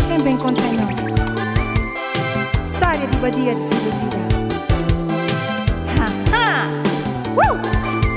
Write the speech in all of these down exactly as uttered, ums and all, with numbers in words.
sempre encontra nós. História de Badia desiludida. Ha, ha. Uh!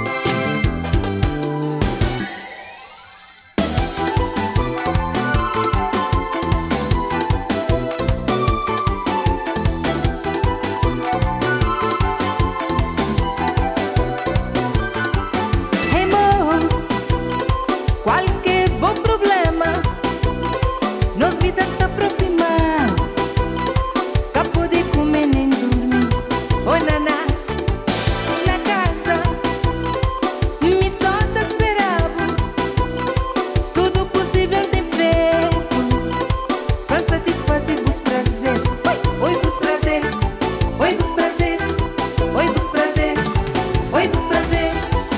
Qualquer bom problema nos vidas está aproximar. Cá pode comer nem dormir. Oh naná, na casa me só te esperava. Tudo possível tem feito para satisfazer os prazeres. Oi, os prazeres. Oi, os prazeres. Oi, os prazeres. Oi, os prazeres.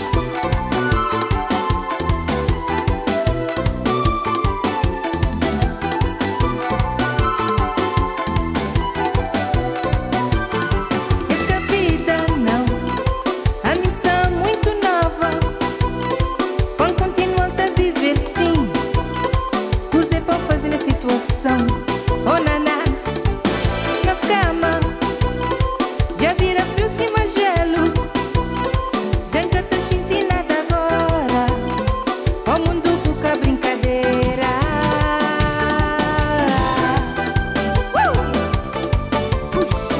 Situação, oh naná, nas camas já vira frio cima gelo, já nunca tá sentindo nada agora, o mundo buca brincadeira. Uh! Puxa!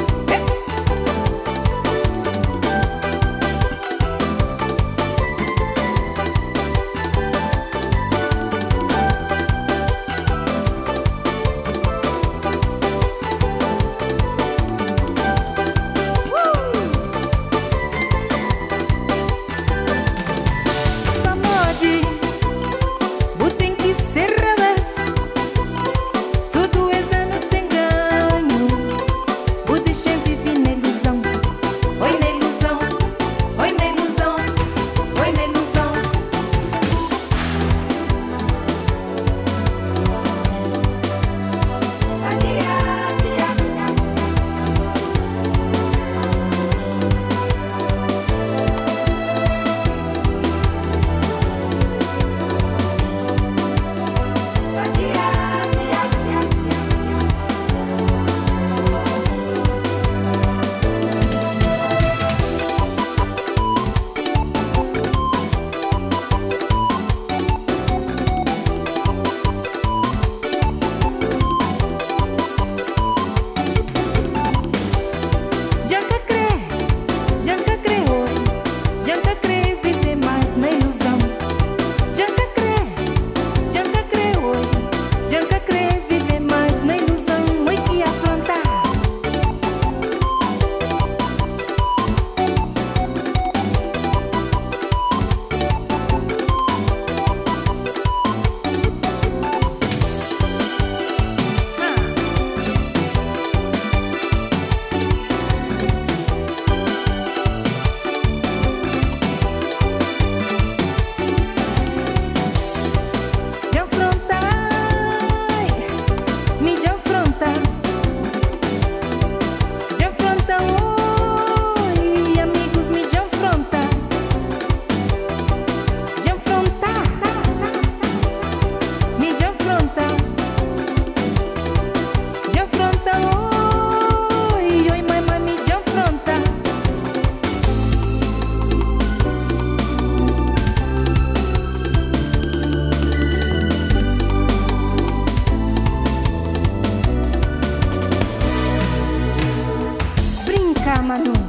Manu. Uh!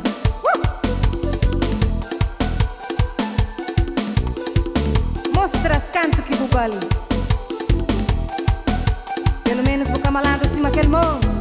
Mostras canto que bugali. Pelo menos vou camalado acima aquele moço.